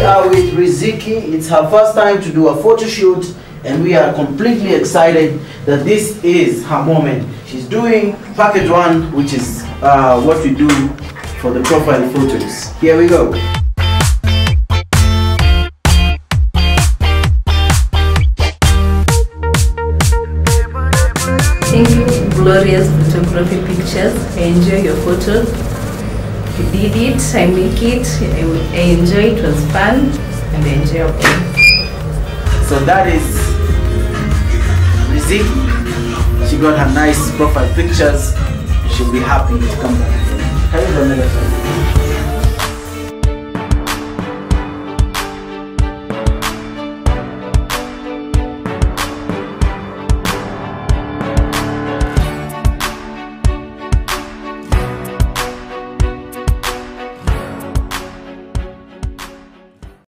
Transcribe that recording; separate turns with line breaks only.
are with Riziki. It's her first time to do a photo shoot, and we are completely excited that this is her moment. She's doing package 1, which is what we do for the profile photos. Here we go.
Thank you, Glorious Photography Pictures. I enjoy your photos. You did it, I make it, I enjoy it, was fun, and enjoyable.
So that is Riziki. She got her nice profile pictures. She'll be happy to come back.